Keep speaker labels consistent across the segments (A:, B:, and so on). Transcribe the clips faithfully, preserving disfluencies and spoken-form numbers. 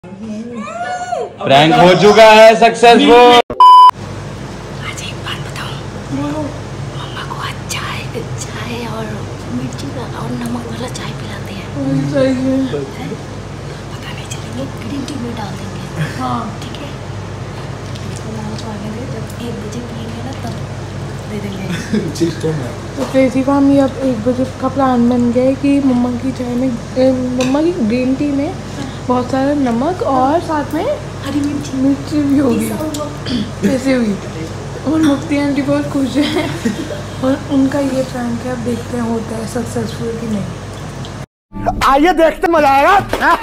A: Prank हो चुका है सक्सेसफुल।
B: आज एक बात बताऊं, मम्मा को आज चाय चाय और मिर्ची का और नमक वाला चाय पिलाते हैं। पता नहीं चलेंगे, ग्रीन टी में डाल देंगे। हाँ ठीक है, जब एक बजे पियेंगे ना तब दे देंगे।
C: तो क्रेजी फैमिली अब एक बजे का प्लान बन गया है कि मम्मा की चाय में मम्मा की ग्रीन टी में बहुत सारा नमक और साथ में
B: हरी मिर्ची
C: मिर्ची भी होगी ऐसे हुई। और मुफ्ती आंटी बहुत खुश है और उनका ये प्रैंक है, अब देखते हैं होता है सक्सेसफुल कि नहीं।
D: आइए देखते मजा आएगा।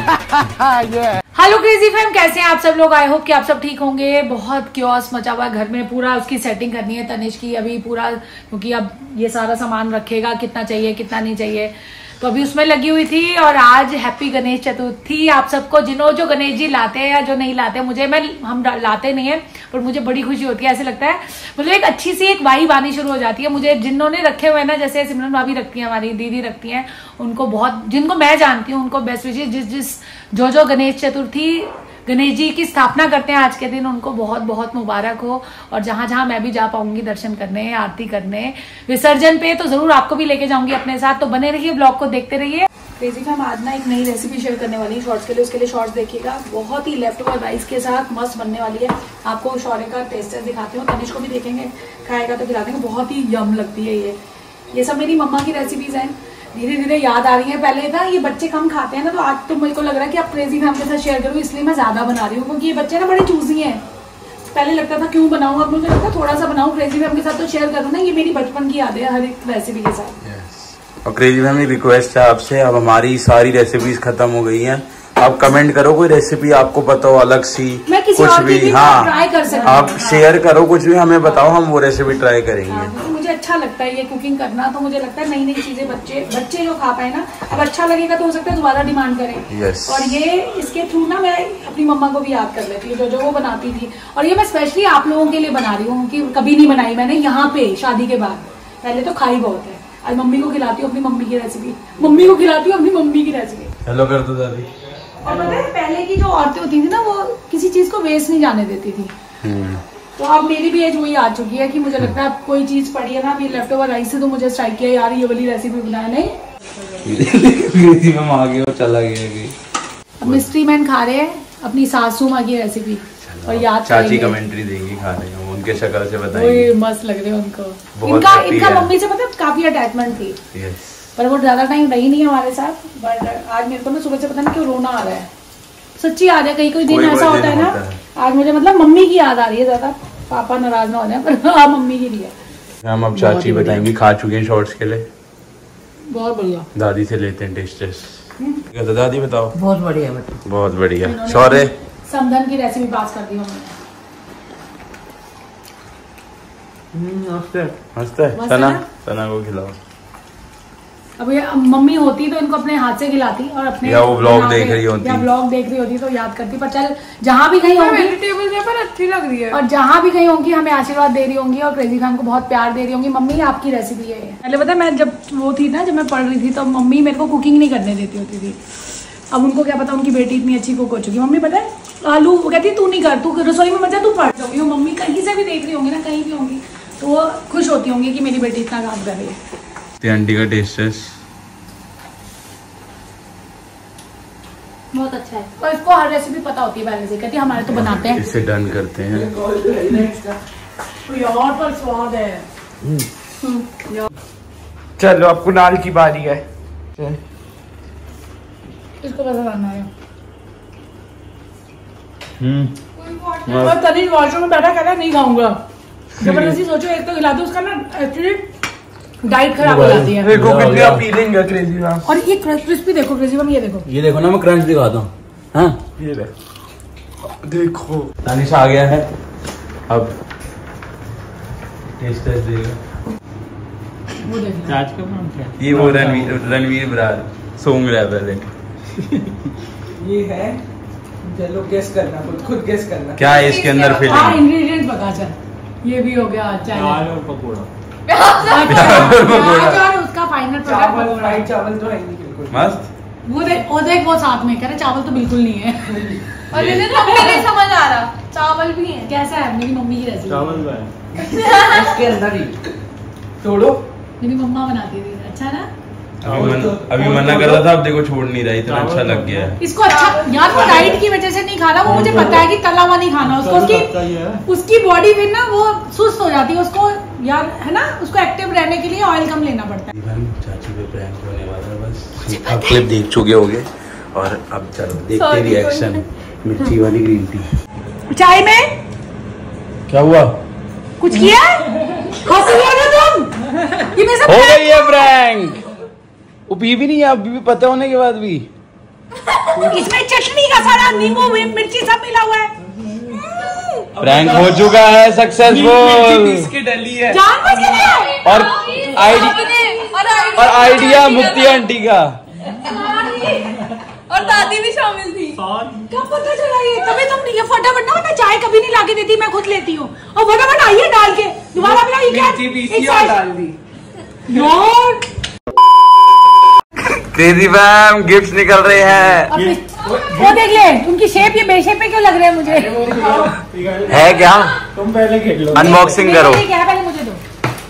E: हेलो क्रेजी फैम, कैसे हैं आप सब लोग? आई होप कि आप सब ठीक होंगे। बहुत क्योस मचा हुआ है घर में, पूरा उसकी सेटिंग करनी है तनिष की अभी पूरा, क्योंकि अब ये सारा सामान रखेगा, कितना चाहिए कितना नहीं चाहिए, तो अभी उसमें लगी हुई थी। और आज हैप्पी गणेश चतुर्थी आप सबको, जिन्हों जो गणेश जी लाते हैं या जो नहीं लाते, मुझे मैं हम लाते नहीं है पर मुझे बड़ी खुशी होती है। ऐसे लगता है मतलब एक अच्छी सी एक वाइब आनी शुरू हो जाती है मुझे। जिन्होंने रखे हुए ना, जैसे सिमरन भाभी रखती हैं, हमारी दीदी रखती हैं, उनको बहुत, जिनको मैं जानती हूँ उनको बेस्ट विशेष। जिस जिस जो जो गणेश चतुर्थी गणेश जी की स्थापना करते हैं आज के दिन, उनको बहुत बहुत मुबारक हो। और जहां जहां मैं भी जा पाऊंगी दर्शन करने, आरती करने, विसर्जन पे, तो जरूर आपको भी लेके जाऊंगी अपने साथ। तो बने रहिए, ब्लॉग को देखते रहिए। क्रेजी फैम आज ना एक नई रेसिपी शेयर करने वाली है शॉर्ट्स के लिए, उसके लिए शॉर्ट्स देखिएगा। बहुत ही लेफ्ट ओवर राइस के साथ मस्त बनने वाली है। आपको शौर्य का टेस्ट दिखाती हूँ, तनिष को भी देखेंगे, खाएगा तो खिला देंगे। बहुत ही यम लगती है ये ये सब मेरी मम्मा की रेसिपीज हैं, धीरे धीरे याद आ रही है। पहले था ये बच्चे कम खाते हैं ना, तो आज तो मेरे को लग रहा है कि आप क्रेजी फैम के साथ शेयर करूँ, इसलिए मैं ज्यादा बना रही हूँ, क्योंकि ये बच्चे ना बड़े चूजी हैं। पहले लगता था क्यों बनाऊं, अब मुझे लगता है थोड़ा सा बनाऊं, क्रेजी फैम के साथ तो शेयर करूँ ना। ये मेरी बचपन की याद है हर एक रेसिपी के साथ।
A: yes. और क्रेजी फैमिली रिक्वेस्ट है आपसे, अब हमारी सारी रेसिपीज खत्म हो गई हैं। आप कमेंट करो कोई रेसिपी आपको पता हो अलग सी,
E: मैं किसी
A: कुछ
E: और
A: भी,
E: भी
A: हाँ
E: ट्राई कर सकती
A: आप शेयर करो, कुछ भी हमें बताओ, हम वो रेसिपी ट्राई करेंगे।
E: हाँ, तो मुझे अच्छा लगता है ये कुकिंग करना, तो मुझे लगता है नई नई चीजें बच्चे बच्चे जो खा पाए ना, अब अच्छा लगेगा तो हो सकता है दोबारा डिमांड करें।
A: yes.
E: और ये इसके थ्रू ना मैं अपनी मम्मा को भी याद कर लेती हूँ, जो जो वो बनाती थी। और ये मैं स्पेशली आप लोगों के लिए बना रही हूँ कि कभी नहीं बनाई मैंने यहाँ पे शादी के बाद। पहले तो खाई बहुत है, आज मम्मी को खिलाती हूँ अपनी मम्मी की रेसिपी, मम्मी को खिलाती हूँ अपनी मम्मी की रेसिपी।
A: हेलो कर दो दादी।
E: और पता है पहले की जो औरतें होती थी ना, वो किसी चीज को वेस्ट नहीं जाने देती थी। तो अब मेरी भी एज वही आ चुकी है कि मुझे लगता है अब कोई चीज पड़ी है ना, अभी लेफ्ट ओवर राइस से तो मुझे स्ट्राइक किया यार, ये वाली रेसिपी बनाया नहीं।
A: आ गया चला गया।
E: अब मिस्ट्री मैन खा रहे हैं अपनी सासू माँ की रेसिपी और याद
A: चाची कमेंट्री देंगी खाने में, उनके शक्ल से बताएंगे।
E: मस्त लग रहे हैं उनको। इनका इनका मम्मी से पता काफी अटैचमेंट थी, पर वो ज्यादा टाइम रही नहीं हमारे साथ। बट आज मेरे को ना सुबह से पता नहीं क्यों रोना आ रहा है, सच्ची याद है। कई कोई दिन ऐसा होता है ना, आज मुझे मतलब मम्मी की याद आ रही है ज्यादा। पापा नाराज ना हो जाए, पर हाँ मम्मी की रही है।
A: हम अब चाची बताएंगी, खा चुके हैं शॉर्ट्स के लिए।
E: बहुत बढ़िया।
A: दादी से लेते हैं टेस्ट टेस्ट। तो दादी बताओ।
D: बहुत बढ़िया बेटा,
A: बहुत बढ़िया। शौर्य
E: समधन की रेसिपी पास कर दी हमने।
A: मस्त है, मस्त है। सना सना को खिलाओ।
E: अब ये मम्मी होती तो इनको अपने हाथ से खिलाती, और अपने
A: या वो ब्लॉग देख रही होती,
E: या ब्लॉग देख रही होती तो याद करती। पर चल जहाँ भी कहीं होंगी,
C: वेजिटेबल पर अच्छी लग रही है,
E: और जहाँ भी कहीं होंगी हमें आशीर्वाद दे रही होंगी और क्रेजी फैम को बहुत प्यार दे रही होंगी। मम्मी आपकी रेसिपी है। पहले पता है मैं जब वो थी ना, जब मैं पढ़ रही थी, तो मम्मी मेरे को कुकिंग नहीं करने देती होती थी। अब उनको क्या पता, उनकी बेटी इतनी अच्छी कुक हो चुकी। मम्मी पता है आलू, वो कहती तू नहीं कर, तू रसोई में मत जा, तू पढ़ जाऊंगी। मम्मी कहीं से भी देख रही होंगी ना, कहीं भी होंगी, तो वो खुश होती होंगी कि मेरी बेटी इतना काम कर रही है।
A: आंटी का टेस्ट है
E: बहुत अच्छा है, और इसको हर रेसिपी पता होती है पहले से, कहती है हमारे तो बनाते हैं।
A: इससे डन करते हैं
E: यार, पर स्वाद है।
D: चलो अब कुणाल की बारी है।
E: इसको कैसे करना है?
A: हम्म
E: और तनिष वॉशरूम में बैठा कहता नहीं खाऊंगा, जबरदस्ती सोचो एक तो खिला दो, उसका ना एक्चुअली डाइट खराब हो जाती है।
D: देखो कितनी अपीलिंग है क्रेजी मैम।
E: और ये क्रिस्पी देखो क्रेजी मैम, ये देखो,
A: ये देखो ना, मैं क्रंच दिखाता हूँ। हाँ
D: ये देखो,
A: तानिश आ गया है, अब टेस्ट टेस्ट देगा।
E: वो देखो
D: आज का नाम क्या?
A: ये वो रणवीर रणवीर बरार सोंग रहा है पहले।
D: ये है, चलो गेस करना, खुद खुद गेस करना
A: क्या है इसके अंदर
E: हाँ
A: फीलिंग।
E: इंग्रेडिएंट्स बता। चल ये भी हो गया
D: दाल और पकौड़ा,
E: और उसका फाइनल
D: चावल, फ्राइड चावल तो है नहीं बिल्कुल।
A: मस्त।
E: वो देख वो देख वो साथ में कह रहे चावल तो बिल्कुल नहीं है।
B: और ये तो मम्मी नहीं समझ आ रहा, चावल भी है।
E: कैसा है मेरी मम्मी की रेसिपी?
D: चावल है इसके अंदर ही तोड़ो।
E: मेरी मम्मा बनाती थी, अच्छा ना?
A: अभी मन, अभी मना कर रहा था, अब देखो छोड़ नहीं रहा, इतना अच्छा लग गया है
E: इसको। अच्छा यार, वो डाइट की वजह से नहीं खा रहा, वो मुझे पता है कि तला हुआ नहीं खाना उसको। उसकी उसकी बॉडी में ना वो सुस्त हो जाती है उसको यार, है ना? उसको एक्टिव रहने के लिए ऑयल कम लेना पड़ता है।
A: चाची पे प्रैंक होने वाला है, बस आप क्लिप देख चुके होंगे और अब चलो देखते रिएक्शन। मिर्ची वाली ग्रीन टी
E: चाय में
A: क्या हुआ?
E: कुछ किया? हंस रहे हो ना तुम? ये मेरे साथ
A: हो गई है प्रैंक। वो पी भी नहीं है अभी भी, पता होने के बाद भी।
E: इसमें चटनी का सारा नींबू मिर्ची सब मिला हुआ है।
A: प्रैंक हो चुका है सक्सेसफुल।
D: इसकी डली है
E: जानबूझ के नहीं।
A: और आइडिया और आइडिया मुक्ति आंटी का
B: और दादी भी शामिल थी।
E: क्या पता चला ये? तभी तुम ये फटाफट ना, मैं चाय कभी नहीं लाके देती, मैं खुद लेती हूँ। और फटाफट आइए डाल के दोबारा मिला। ये क्या
D: मिर्ची और डाल दी
E: यार?
A: क्रेजी फैम गिफ्ट्स निकल रहे हैं।
E: वो देख ले, उनकी शेप ये बेशेप पे क्यों लग रहे हैं मुझे?
A: है क्या?
D: तुम पहले खेल लो,
A: अनबॉक्सिंग करो।
E: क्या है पहले मुझे दो।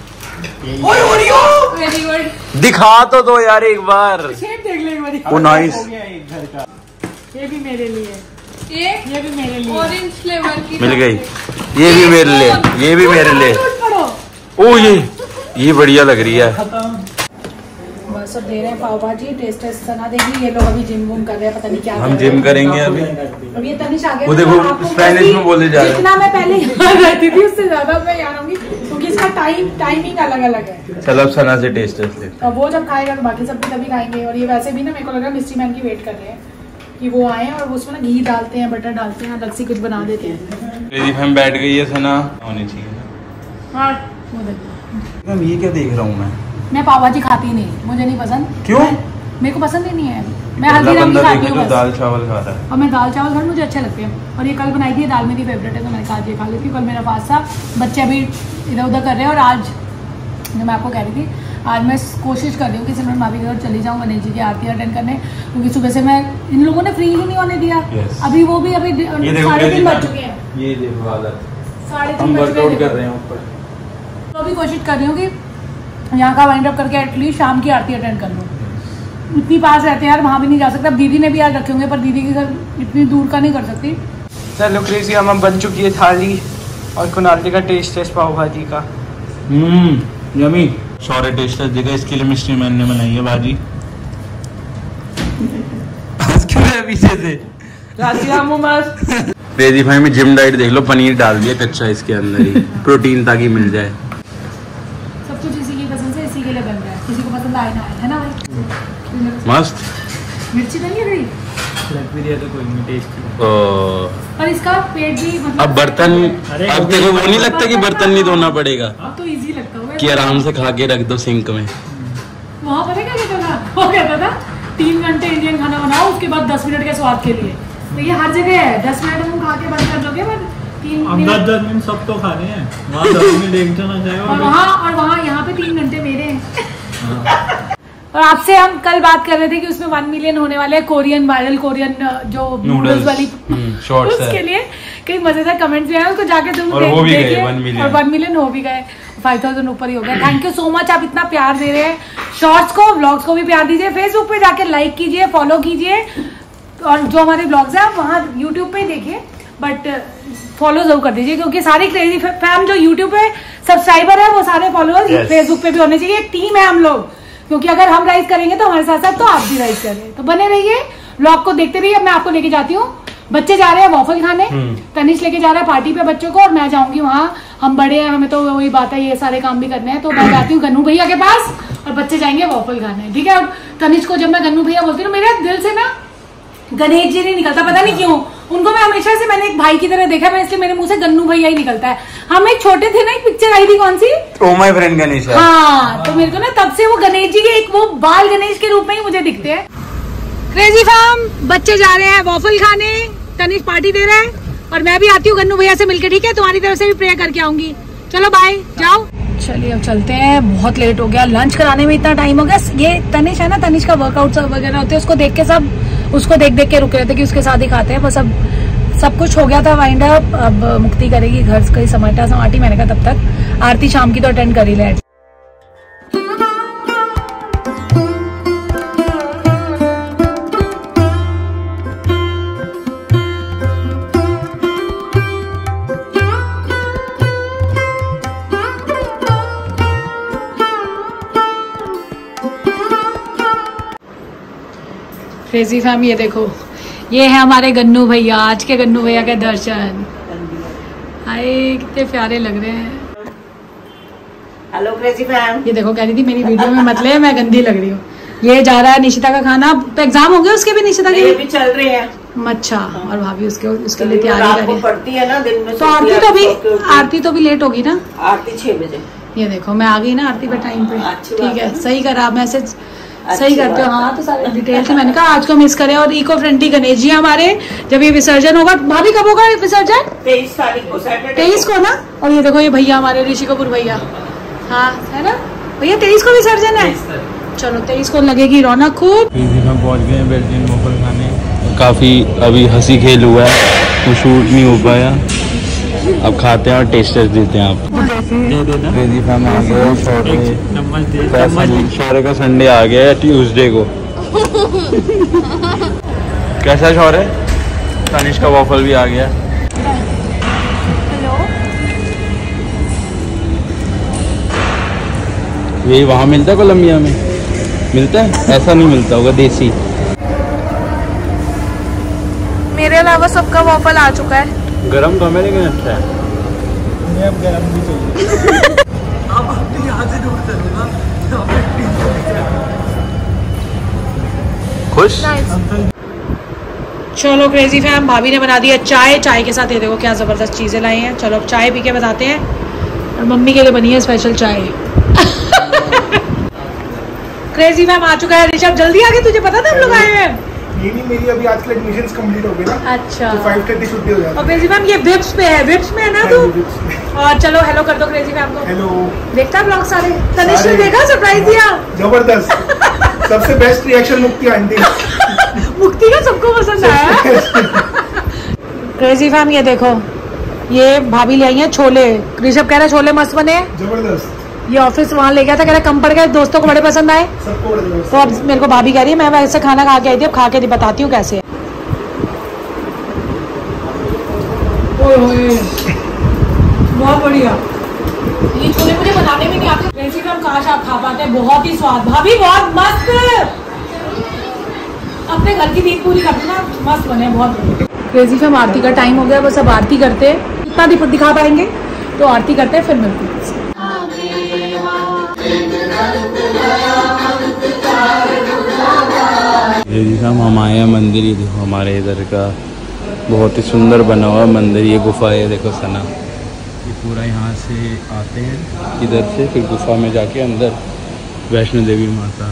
B: Very good.
A: दिखा तो दो यार एक बार।
E: शेप देख ले एक बारी।
A: वो नाइस।
E: ये भी मेरे लिए,
B: ये
E: ये भी मेरे लिए।
B: ऑरेंज फ्लेवर की
A: मिल गई। ये भी मेरे लिए, ये भी मेरे लिए। ओ ये ये बढ़िया लग रही है।
E: बस अब दे रहे हैं पाव भाजी, टेस्ट टेस्ट सना देगी। ये लोग अभी जिम वूम कर रहे हैं, पता नहीं क्या
A: हम जिम करेंगे अभी।
E: अब ये तनिष आ गया।
A: वो देखो स्पेनिश में बोले जा रहे हैं।
E: जितना मैं पहले यहाँ रहती थी उससे ज्यादा मैं यहाँ रहूंगी, क्योंकि इसका टाइम टाइमिंग अलग अलग है।
A: चलो अब सना से टेस्ट टेस्ट लेते
E: अब वो जब खाएगा तो बाकी सब भी तभी खाएंगे। और ये वैसे भी ना, मेरे को लग रहा है मिस्ट्री मैन की वेट कर रहे हैं कि वो आए और उसमें ना घी डालते हैं, बटर डालते हैं, अलग से कुछ बना देते हैं।
A: हम बैठ गई है सना होनी चाहिए।
E: हाँ वो देखो,
A: ये क्या देख रहा हूँ मैं?
E: मैं पाव भाजी खाती नहीं, मुझे नहीं पसंद।
A: क्यों?
E: मेरे को पसंद ही नहीं है। मैं हल्दीराम की खाती हूँ,
A: दाल चावल खा रहा है।
E: और मैं दाल चावल घर मुझे अच्छे लगते हैं। और ये कल बनाई थी, दाल मेरी फेवरेट है, तो मैंने कहा ये खा लेती हूँ। कल मेरा फास्ट था, बच्चे अभी इधर उधर कर रहे हैं। और आज जो मैं आपको कह रही थी, आज मैं कोशिश कर रही हूँ कि सिमरन भाभी के घर चली जाऊँ गणेश जी की आरती अटेंड करने, क्योंकि सुबह से मैं इन लोगों ने फ्री ही नहीं होने दिया। अभी वो भी अभी साढ़े तीन बज चुके हैं।
A: ये देखो हालत,
E: साढ़े
A: हम
E: तीन
A: वर्कआउट कर रहे हैं ऊपर।
E: तो अभी कोशिश कर रही हूँ कि यहाँ का वाइंड अप करके एटलीस्ट शाम की आरती अटेंड कर लूँ। इतनी पास रहते हैं यार, वहाँ भी नहीं जा सकता। अब दीदी ने भी आज रखे होंगे, पर दीदी के घर इतनी दूर का नहीं कर सकती।
D: चलो क्रेजी हम बन चुकी है थाली, और कुनाल का टेस्ट टेस्ट पाव भाजी का।
A: Hmm yummy. Sorry taste taste देगा, इसके लिए मिस्ट्री मैन ने बनाई है भाजी। क्यों है पीछे से? क्रेजी भाई में जिम डाइट देख लो, पनीर डाल दिया कच्चा इसके अंदर ही, प्रोटीन ताकि मिल जाए।
E: सब कुछ इसी की पसंद से इसी के लिए बन रहा है, किसी को पसंद आए ना आए, है ना भाई?
A: मस्त।
E: मिर्ची नहीं है
D: लग भी दिया तो कोई नहीं, टेस्ट।
E: और इसका पेट भी मतलब
A: अब बर्तन, अब देखो वो नहीं लगता कि बर्तन नहीं धोना पड़ेगा।
E: अब तो इजी लगता होगा
A: कि आराम से खा के रख दो सिंक में।
E: वहाँ पर क्या कहता था, वो कहता था तीन घंटे इंडियन खाना बनाओ, उसके बाद दस मिनट के स्वाद के लिए। तो ये हर जगह है, दस मिनट में खा के बंद कर दोगे, बट तीन
F: दस दस मिनट सब तो खाने हैं, वहाँ दस मिनट एक जना जाएगा
E: और वहाँ और वहाँ यहाँ पे तीन घंटे मेरे हैं। और आपसे हम कल बात कर रहे थे कि उसमें वन मिलियन होने वाले हैं, कोरियन वायरल कोरियन जो नूडल्स वाली
A: शॉर्ट्स
E: उसके
A: है।
E: लिए कई मजेदार कमेंट्स भी आए, उसको जाके तुम
A: और वो भी गए
E: देखिए।
A: One million.
E: और वन मिलियन हो भी गए, फाइव थाउजेंड ऊपर ही हो गया। थैंक यू सो मच, आप इतना प्यार दे रहे हैं। शॉर्ट्स को, व्लॉग्स को भी प्यार दीजिए, फेसबुक पे जाके लाइक कीजिए, फॉलो कीजिए, और जो हमारे ब्लॉग्स हैं आप वहाँ यूट्यूब पे ही देखिए, बट फॉलो जरूर कर दीजिए, क्योंकि सारे क्रेजी फैम जो यूट्यूब पे सब्सक्राइबर है वो सारे फॉलोअर्स yes. फेसबुक पे भी होने चाहिए। एक टीम है हम लोग, क्योंकि अगर हम राइज करेंगे तो हमारे साथ साथ तो आप भी राइज करें। तो बने रहिए, ब्लॉग को देखते रहिए। मैं आपको लेके जाती हूँ, बच्चे जा रहे हैं वॉफल खाने, तनिष लेके जा रहा है पार्टी पे बच्चों को, और मैं जाऊंगी वहाँ। हम बड़े हैं, हमें तो वही बात है, ये सारे काम भी करने हैं, तो मैं जाती हूँ गन्नू भैया के पास, और बच्चे जाएंगे वॉफल खाने, ठीक है। और तनिष को जब मैं गन्नू भैया बोलती हूँ, मेरे दिल से ना गणेश जी नहीं निकलता, पता नहीं क्यों। उनको मैं हमेशा से, मैंने एक भाई की तरह देखा, मैं इसलिए मेरे मुंह से गन्नू भैया ही निकलता है। हम एक छोटे थे ना, एक पिक्चर आई थी, कौन सी,
A: ओ माय फ्रेंड गणेश।
E: हाँ, तो मेरे को ना तब से वो गणेश जी के एक वो बाल गणेश के रूप में ही मुझे दिखते हैं। क्रेजी फार्म बच्चे जा रहे हैं वॉफल खाने, तनिष पार्टी दे रहा है, और मैं भी आती हूँ गन्नू भैया से मिलकर, ठीक है। तुम्हारी तरफ से भी प्रेयर करके आऊंगी। चलो बाय, जाओ। चलिए अब चलते हैं, बहुत लेट हो गया, लंच कराने में इतना टाइम हो गया। ये तनिष है ना, तनिष का वर्कआउट वगैरह होते हैं, उसको देख के सब उसको देख देख के रुके रहते कि उसके साथ ही खाते हैं। बस अब सब कुछ हो गया था वाइंड अप। अब मुक्ति करेगी घर का समाटा समाटी। मैंने कहा तब तक आरती शाम की तो अटेंड कर ही ले। क्रेजी फैम, ये देखो, ये है हमारे गन्नू भैया। आज के गन्नू भैया के दर्शन। हाय, कितने प्यारे लग रहे हैं।
G: Hello crazy fam.
E: ये देखो, कह रही थी मेरी वीडियो में मत ले, मैं गंदी लग रही हूँ। ये जा रहा है निशिता का खाना। तो एग्जाम हो गया उसके भी, निशिता के
G: भी चल रहे हैं।
E: अच्छा, और भाभी उसके उसके लिए तैयारी कर रही है।
G: पड़ती है ना दिन में।
E: तो आरती तो भी आरती तो भी लेट होगी ना।
G: आरती छह बजे।
E: ये देखो, मैं आ गई ना आरती पे टाइम पे। ठीक है, सही करा, मैसेज सही करते हो। हाँ, तो सारे डिटेल से मैंने कहा आज को मिस करें। और इको फ्रेंडली गणेश जी हमारे। जब ये विसर्जन होगा, भाभी कब होगा विसर्जन?
G: तेईस तारीख को, सैटरडे
E: तेईस को ना। और ये देखो, ये भैया हमारे ऋषि कपूर भैया। हाँ, है ना भैया, तेईस को विसर्जन है। चलो, तेईस को लगेगी रौनक खूब।
F: में पहुंच गए बेल्जियन मोफल खाने।
A: काफी अभी हंसी खेल हुआ है, तो शूट नहीं हो पाया। अब खाते हैं और टेस्टर्स देते हैं आपको। क्रेजी फैम आ गया। शौर्य का संडे आ गया है, ट्यूसडे को। कैसा शौर्य? तनिष का वॉफल भी आ गया। यही वहाँ मिलता है कोलंबिया में? मिलता है? ऐसा नहीं मिलता होगा, देसी।
C: मेरे अलावा सबका वॉफल आ चुका है।
A: गरम तो है लेकिन अच्छा है।
F: अब गरम भी चाहिए। अब अपने यहाँ से दूर चलो ना।
A: खुश?
E: चलो क्रेजी फैम, भाभी ने बना दिया चाय। चाय के साथ ये देखो क्या जबरदस्त चीजें लाई हैं। चलो अब चाय पी के बताते हैं। और मम्मी के लिए बनी है स्पेशल चाय। क्रेजी फैम आ चुका है। ऋषभ जल्दी आ गए, तुझे पता था हम लोग आए हैं?
H: ये नहीं, मेरी अभी आजकल एडमिशंस कंप्लीट हो गए ना।
E: अच्छा,
H: तो फाइव थर्टी छुट्टी हो जाती है।
E: और क्रेजी फैम ये विप्स पे है, विप्स में है ना तू? और चलो हेलो कर दो क्रेजी फैम को।
H: हेलो।
E: देखता ब्लॉग सारे? तनिष ने देखा, सरप्राइज दिया।
H: जबरदस्त। सबसे बेस्ट रिएक्शन मुक्ति आंटी।
E: मुक्ति का सबको पसंद आया। क्रेजी फैम ये देखो, ये भाभी ले आई है छोले। ऋषभ कह रहा है छोले मस्त बने।
H: जबरदस्त।
E: ये ऑफिस वहाँ ले गया था, कह रहा कम पड़ गए, दोस्तों को बड़े पसंद आए।
H: सबको बड़े।
E: तो अब मेरे को भाभी कह रही है मैं वैसे खाना खा के आई थी, अब खा के बताती हूँ कैसे है। बहुत बढ़िया। ये छोले मुझे बनाने में नहीं आते, वैसे भी हम काश आप खा पाते हैं। बहुत ही स्वाद भाभी, बहुत मस्त। अपने घर की नींद पूरी करते ना, मस्त बने, बहुत बढ़िया। क्रेजी फैम, आरती का टाइम हो गया, बस अब आरती करते हैं। कितना दिखा पाएंगे तो आरती करते हैं, फिर मिलते हैं।
A: हम आए हैं मंदिर। ये देखो हमारे इधर का बहुत ही सुंदर बना हुआ मंदिर। ये गुफा है, देखो सना। ये पूरा यहाँ से आते हैं इधर से, फिर गुफा में जाके अंदर वैष्णो देवी माता।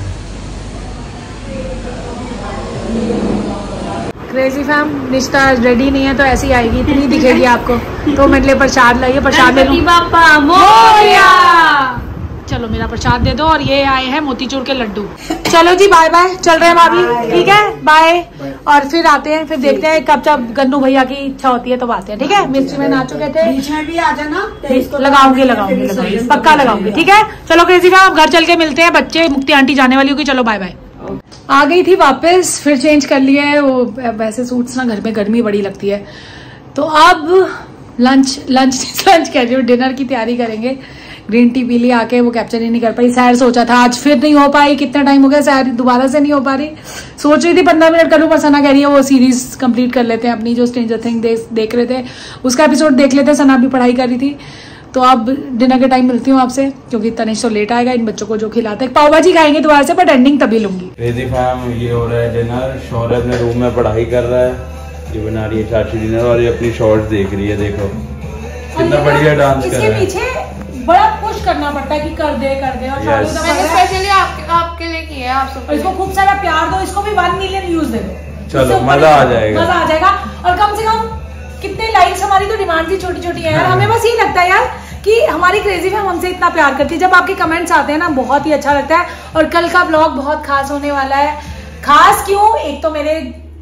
E: क्रेजी फैम, निष्ठा रेडी नहीं है तो ऐसी आएगी, इतनी दिखेगी आपको। तो मेरे लिए प्रसाद लाइए, प्रसाद दे दूं।
B: बापा मोरिया।
E: चलो मेरा प्रसाद दे दो। और ये आए हैं मोतीचूर के लड्डू। चलो जी, बाय बाय, चल रहे हैं भाभी। ठीक है, बाय। और फिर आते हैं, फिर देखते हैं कब जब गन्नू भैया की इच्छा होती है तो आते हैं। ठीक है, मिर्ची में आ चुके थे,
G: बीच में भी आ जाना।
E: लगाऊंगी लगाऊंगी लगाऊंगी पक्का लगाऊंगी। ठीक है, चलो क्रेजी फैम, घर चल के मिलते हैं। बच्चे मुक्ति आंटी जाने वाली होगी। चलो बाय बाय। आ गई थी वापस, फिर चेंज कर लिया है। वो वैसे सूट्स ना घर में गर्मी बड़ी लगती है, तो अब लंच लंच लंच कह रही हूँ, डिनर की तैयारी करेंगे। ग्रीन टी पी ली आके, वो कैप्चर ही नहीं कर पाई। सैर सोचा था आज, फिर नहीं हो पाई। कितना टाइम हो गया, सैर दोबारा से नहीं हो पा रही। सोच रही थी पंद्रह मिनट करूँ, पर सना कह रही है वो सीरीज कंप्लीट कर लेते हैं अपनी, जो स्ट्रेंजर थिंग देख रहे थे उसका एपिसोड देख लेते हैं। सना भी पढ़ाई कर रही थी। तो अब डिनर के टाइम मिलती हूँ आपसे, क्योंकि तनिष तो लेट आएगा। इन बच्चों को जो खिलाते हैं, पाव भाजी खाएंगे दोबारा से, बट एंडिंग तभी लूंगी।
A: क्रेजी फैम, ये हो रहा है डिनर। शौर्य अपने रूम में पढ़ाई कर रहा है। ये बना रही है चाची डिनर, और ये अपनी शॉर्ट्स देख रही है। देखो कितना बढ़िया डांस कर रहा है।
E: इसके पीछे बड़ा पुश करना पड़ता है कि कर दे कर दे। और
A: yes.
C: मैंने स्पेशली आपके आपके लिए किया है, आप सबको।
E: इसको खूब सारा प्यार दो, इसको भी वन मिलियन व्यूज दे दो।
A: चलो मजा आ जाएगा,
E: मजा आ जाएगा। और कम से कम कितने लाइक्स, हमारी तो डिमांड भी छोटी छोटी है यार। हमें बस ये लगता है यार कि हमारी क्रेजी फैम हमसे इतना प्यार करती है। जब आपके कमेंट्स आते हैं ना, बहुत ही अच्छा लगता है। और कल का ब्लॉग बहुत खास होने वाला है। खास क्यों? एक तो मेरे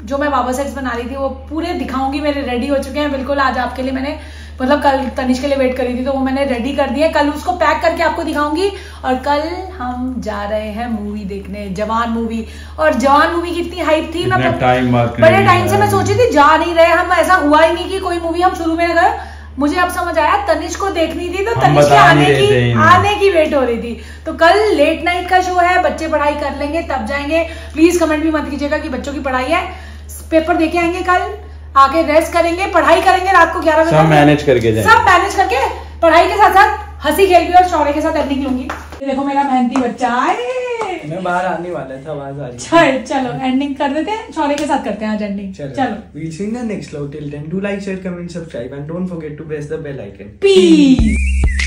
E: जो मैं बाबा सेट्स बना रही थी वो पूरे दिखाऊंगी। मेरे रेडी हो चुके हैं बिल्कुल। आज आपके लिए मैंने मतलब कल तनिष के लिए वेट करी थी तो वो मैंने रेडी कर दिया। कल उसको पैक करके आपको दिखाऊंगी। और कल हम जा रहे हैं मूवी देखने, जवान मूवी। और जवान मूवी की इतनी हाइप थी, मैं
A: टाइम
E: बड़े टाइम से मैं सोची थी, जा नहीं रहे हम। ऐसा हुआ ही नहीं कि कोई मूवी हम शुरू में गए। मुझे अब समझ आया तनिष को देखनी थी तो तनिष के आने की आने की वेट हो रही थी। तो कल लेट नाइट का शो है, बच्चे पढ़ाई कर लेंगे तब जाएंगे। प्लीज कमेंट भी मत कीजिएगा कि बच्चों की पढ़ाई है। पेपर देके आएंगे, कल आके रेस्ट करेंगे, पढ़ाई करेंगे रात को ग्यारह बजे,
A: सब मैनेज करके जाएंगे।
E: सब मैनेज करके पढ़ाई के साथ साथ हंसी खेल भी और शौर्य के साथ एंडिंग लूंगी। ये देखो मेरा मेहनती बच्चा है।
F: मैं बाहर आने वाला था, आवाज आ रही
E: है। चलो एंडिंग कर देते हैं, शौर्य के साथ करते हैं आज एंडिंग। चलो
F: we'll see you in the next vlog. Till then, do like, share, comment, subscribe, and don't forget to press the bell icon.
E: Peace.